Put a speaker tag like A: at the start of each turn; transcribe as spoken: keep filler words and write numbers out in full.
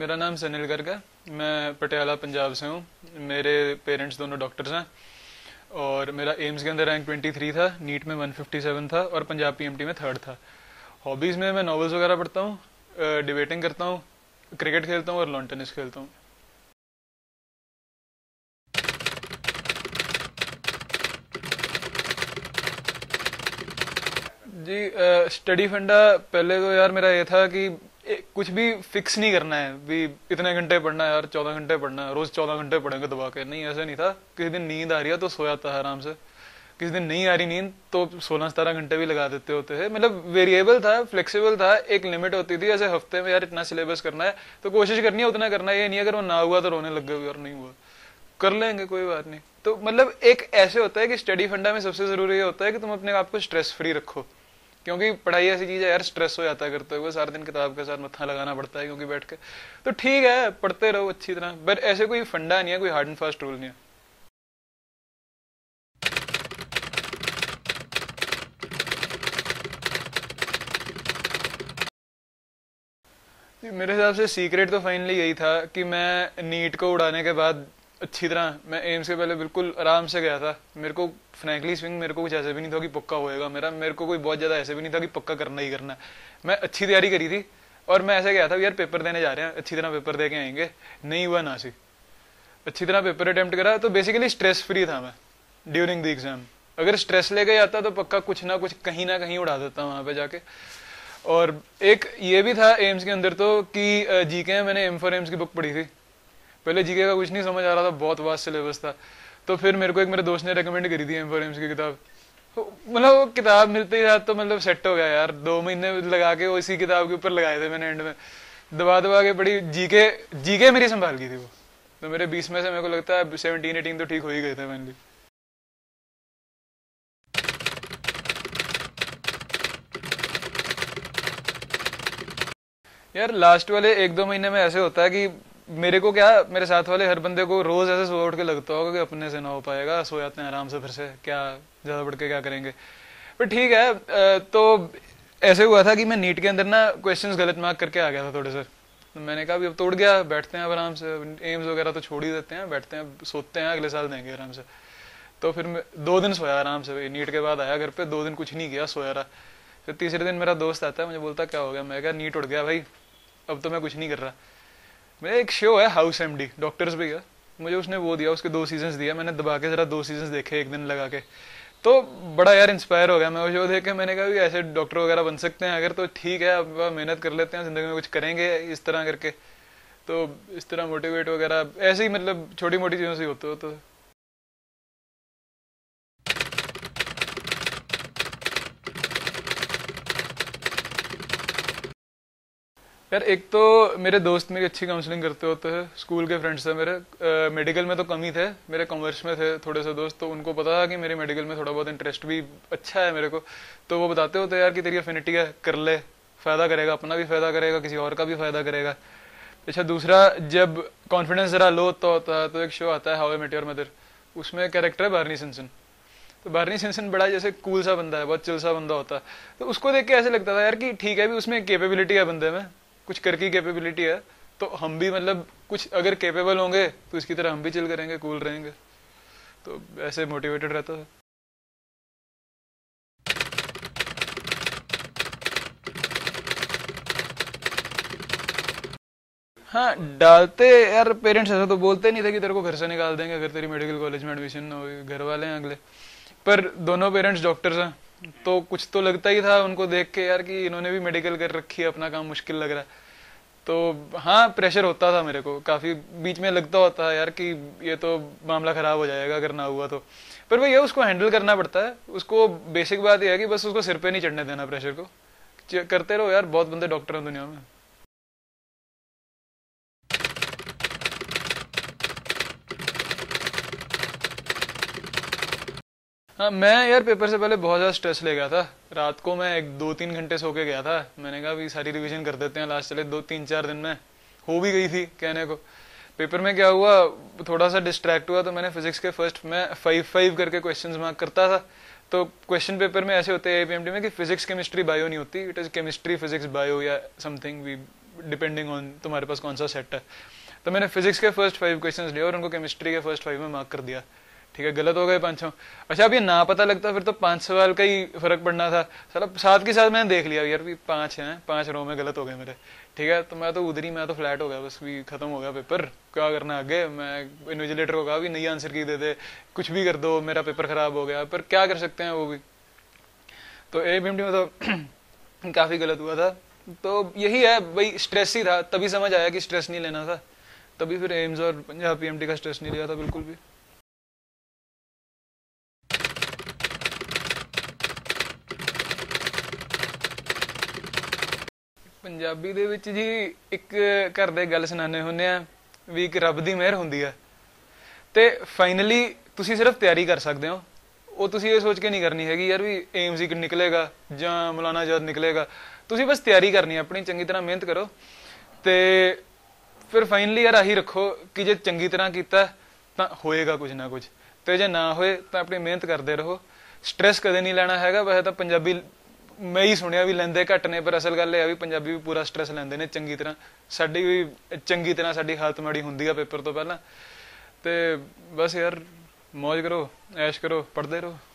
A: मेरा नाम सनील गर्ग है। मैं पटियाला पंजाब से हूँ। मेरे पेरेंट्स दोनों डॉक्टर्स हैं और मेरा एम्स के अंदर रैंक तेईस था, नीट में एक सौ सत्तावन था और पंजाब पीएमटी में थर्ड था। हॉबीज़ में मैं नॉवेल्स वगैरह पढ़ता हूँ, डिबेटिंग करता हूँ, क्रिकेट खेलता हूँ और लॉन टेनिस खेलता हूँ। जी, स्टडी फंडा पहले तो यार मेरा ये था कि ए, कुछ भी फिक्स नहीं करना है भी इतने घंटे पढ़ना है यार, चौदह घंटे पढ़ना है, रोज चौदह घंटे पढ़ेंगे दबा के। नहीं, ऐसा नहीं था। किसी दिन नींद आ रही है तो सो जाता है आराम से, किसी दिन नहीं आ रही नींद तो सोलह सतारह घंटे भी लगा देते होते हैं। मतलब वेरिएबल था, फ्लेक्सिबल था, एक लिमिट होती थी। ऐसे हफ्ते में यार इतना सिलेबस करना है तो कोशिश करनी है उतना करना है। ये नहीं अगर वो ना हुआ तो रोने लग गए यार नहीं हुआ, कर लेंगे कोई बात नहीं। तो मतलब एक ऐसे होता है कि स्टडी फंडा में सबसे जरूरी ये होता है कि तुम अपने आप को स्ट्रेस फ्री रखो, क्योंकि पढ़ाई ऐसी चीज है यार, स्ट्रेस हो जाता है करते हुए, सारा दिन किताब के साथ मत्था लगाना पड़ता है क्योंकि बैठ के। तो ठीक है, पढ़ते रहो अच्छी तरह, बट ऐसे कोई फंडा नहीं है, कोई हार्ड एंड फास्ट रूल नहीं है। मेरे हिसाब से सीक्रेट तो फाइनली यही था कि मैं नीट को उड़ाने के बाद अच्छी तरह, मैं एम्स के पहले बिल्कुल आराम से गया था। मेरे को फ्रैंकली स्विंग मेरे को कुछ ऐसे भी नहीं था कि पक्का होएगा मेरा, मेरे को कोई बहुत ज्यादा ऐसे भी नहीं था कि पक्का करना ही करना है। मैं अच्छी तैयारी करी थी और मैं ऐसे गया था यार पेपर देने जा रहे हैं, अच्छी तरह पेपर दे के आएंगे। नहीं हुआ ना सी, अच्छी तरह पेपर अटेम्प्ट करा। तो बेसिकली स्ट्रेस फ्री था मैं ड्यूरिंग द एग्जाम। अगर स्ट्रेस लेके आता तो पक्का कुछ ना कुछ कहीं ना कहीं उड़ा देता वहां पे जाके। और एक ये भी था एम्स के अंदर तो कि जीके में मैंने एम फॉर एम्स की बुक पढ़ी थी। पहले जीके का कुछ नहीं समझ आ रहा था, बहुत वास्ट सिलेबस था। तो फिर मेरे को एक मेरे दोस्त ने रेकमेंड करी थी एम फॉर एम्स की किताब। मतलब वो किताब मिलते ही साथ तो मतलब सेट हो गया यार। दो महीने लगा के उसी किताब के ऊपर लगाए थे मैंने, एंड में दबा दबा के पढ़ी। जीके जीके मेरी संभाल गई थी वो। तो मेरे बीस में से मेरे को लगता है सेवनटीन एटीन तो ठीक हो ही गए थे मैंने। यार लास्ट वाले एक दो महीने में ऐसे होता है कि मेरे को क्या, मेरे साथ वाले हर बंदे को रोज ऐसे सुबह उठ के लगता होगा कि अपने से ना हो पाएगा, सो जाते हैं आराम से, फिर से क्या ज्यादा बढ़ के क्या करेंगे। पर ठीक है। तो ऐसे हुआ था कि मैं नीट के अंदर ना क्वेश्चंस गलत मार्क करके आ गया था थोड़े से। तो मैंने कहा अब तो उड़ गया, बैठते हैं आराम से, एम्स वगैरह तो छोड़ ही देते हैं, बैठते हैं सोते हैं, अगले साल देंगे आराम से। तो फिर मैं दो दिन सोया आराम से, नीट के बाद आया घर पे, दो दिन कुछ नहीं किया, सोया रहा। फिर तीसरे दिन मेरा दोस्त आता है, मुझे बोलता क्या हो गया। मैं कहा नीट उड़ गया भाई, अब तो मैं कुछ नहीं कर रहा। मेरा एक शो है हाउस एमडी, डॉक्टर्स भी है, मुझे उसने वो दिया, उसके दो सीजन्स दिया। मैंने दबा के जरा दो सीजन्स देखे एक दिन लगा के, तो बड़ा यार इंस्पायर हो गया मैं वो शो देख के। मैंने कहा ऐसे डॉक्टर वगैरह बन सकते हैं अगर, तो ठीक है अब मेहनत कर लेते हैं, जिंदगी में कुछ करेंगे इस तरह करके। तो इस तरह मोटिवेट वगैरह ऐसे ही, मतलब छोटी मोटी चीजों से होते हो तो। यार एक तो मेरे दोस्त मेरी अच्छी काउंसलिंग करते होते हैं, स्कूल के फ्रेंड्स थे मेरे। आ, मेडिकल में तो कम ही थे, मेरे कॉमर्स में थे थोड़े से दोस्त, तो उनको पता था कि मेरे मेडिकल में थोड़ा बहुत इंटरेस्ट भी अच्छा है मेरे को। तो वो बताते होते यार कि तेरी अफिनिटी है, कर ले, फायदा करेगा, अपना भी फायदा करेगा, किसी और का भी फायदा करेगा। अच्छा, दूसरा जब कॉन्फिडेंस जरा लो तो होता है तो एक शो आता है how I met your mother, उसमें कैरेक्टर है बार्नी सिंसन। तो बार्नी सिंसन बड़ा जैसे कूल सा बंदा है, बहुत चिल सा बंदा होता है। तो उसको देख के ऐसे लगता था यार कि ठीक है भी उसमें कैपेबिलिटी है, बंदे में कुछ कर की कैपेबिलिटी है, तो हम भी मतलब कुछ अगर कैपेबल होंगे तो इसकी तरह हम भी चिल करेंगे, कूल रहेंगे। तो ऐसे मोटिवेटेड रहता है। हाँ डालते यार, पेरेंट्स ऐसा तो बोलते नहीं थे कि तेरे को घर से निकाल देंगे अगर तेरी मेडिकल कॉलेज में एडमिशन ना हो, घर वाले हैं अगले। पर दोनों पेरेंट्स डॉक्टर्स हैं तो कुछ तो लगता ही था उनको देख के यार कि इन्होंने भी मेडिकल कर रखी है, अपना काम मुश्किल लग रहा है। तो हाँ प्रेशर होता था मेरे को काफी, बीच में लगता होता है यार कि ये तो मामला खराब हो जाएगा अगर ना हुआ तो। पर वो ये उसको हैंडल करना पड़ता है। उसको बेसिक बात यह है कि बस उसको सिर पे नहीं चढ़ने देना प्रेशर को, करते रहो यार, बहुत बंदे डॉक्टर हैं दुनिया में। हाँ मैं यार पेपर से पहले बहुत ज्यादा स्ट्रेस ले गया था। रात को मैं एक दो तीन घंटे सो के गया था। मैंने कहा अभी सारी रिवीजन कर देते हैं, लास्ट चले दो तीन चार दिन में हो भी गई थी कहने को। पेपर में क्या हुआ, थोड़ा सा डिस्ट्रैक्ट हुआ तो मैंने फिजिक्स के फर्स्ट में फाइव फाइव करके क्वेश्चंस मार्क करता था। तो क्वेश्चन पेपर में ऐसे होते हैं एपीएमटी में कि फिजिक्स केमिस्ट्री बायो नहीं होती, it is chemistry physics bio या समथिंग, वी डिपेंडिंग ऑन तुम्हारे पास कौन सा सेट है। तो मैंने फिजिक्स के फर्स्ट फाइव क्वेश्चंस लिए और उनको केमिस्ट्री के फर्स्ट फाइव में मार्क कर दिया, ठीक है। गलत हो गए पाँच छः। अच्छा, अब ये ना पता लगता फिर तो पाँच सवाल का ही फर्क पड़ना था। साला साथ के साथ मैंने देख लिया यार भी पाँच हैं, पाँच रो में गलत हो गए मेरे, ठीक है। तो मैं तो उधर ही मैं तो फ्लैट हो गया, बस भी खत्म हो गया पेपर, क्या करना आगे। मैं इन्विजिलेटर को कहा भी नई आंसर की दे दे, कुछ भी कर दो, मेरा पेपर खराब हो गया, पर क्या कर सकते हैं वो भी। तो ए पीएमटी में तो काफी गलत हुआ था। तो यही है भाई, स्ट्रेस ही था, तभी समझ आया कि स्ट्रेस नहीं लेना था, तभी फिर एम्स और पंजाब पीएमटी का स्ट्रेस नहीं लिया था बिल्कुल भी। पंजाबी ਦੇ ਵਿੱਚ ਜੀ ਇੱਕ ਘਰ ਦੇ ਗੱਲ ਸੁਣਾਉਂਦੇ ਹੁੰਦੇ ਆ ਵੀ ਇੱਕ ਰੱਬ ਦੀ ਮਿਹਰ ਹੁੰਦੀ ਹੈ ਤੇ ਫਾਈਨਲੀ ਤੁਸੀਂ ਸਿਰਫ ਤਿਆਰੀ ਕਰ ਸਕਦੇ ਹੋ। ਉਹ ਤੁਸੀਂ ਇਹ ਸੋਚ ਕੇ ਨਹੀਂ ਕਰਨੀ ਹੈਗੀ ਯਾਰ ਵੀ ਏਮਸ ਹੀ ਨਿਕਲੇਗਾ ਜਾਂ ਮੌਲਾਨਾ ਆਜ਼ਾਦ ਨਿਕਲੇਗਾ। ਤੁਸੀਂ ਬਸ ਤਿਆਰੀ ਕਰਨੀ ਆਪਣੀ, ਚੰਗੀ ਤਰ੍ਹਾਂ ਮਿਹਨਤ ਕਰੋ ਤੇ ਫਿਰ ਫਾਈਨਲੀ ਯਾਰ ਆਹੀ ਰੱਖੋ ਕਿ ਜੇ ਚੰਗੀ ਤਰ੍ਹਾਂ ਕੀਤਾ ਤਾਂ ਹੋਏਗਾ ਕੁਝ ਨਾ ਕੁਝ, ਤੇ ਜੇ ਨਾ ਹੋਏ ਤਾਂ ਆਪਣੀ ਮਿਹਨਤ ਕਰਦੇ ਰਹੋ। ਸਟ੍ਰੈਸ ਕਦੇ ਨਹੀਂ ਲੈਣਾ ਹੈਗਾ। ਵੈਸੇ ਤਾਂ ਪੰਜਾਬੀ मैं ही सुनिया भी लेंदे घट ने, पर असल गल है भी पंजाबी भी पूरा स्ट्रेस लेंदे ने चंगी तरह। साडी भी चंगी तरह साडी हालत माड़ी हुंदी है पेपर तो पहला। ते बस यार मौज करो, ऐश करो, पढ़ते रहो।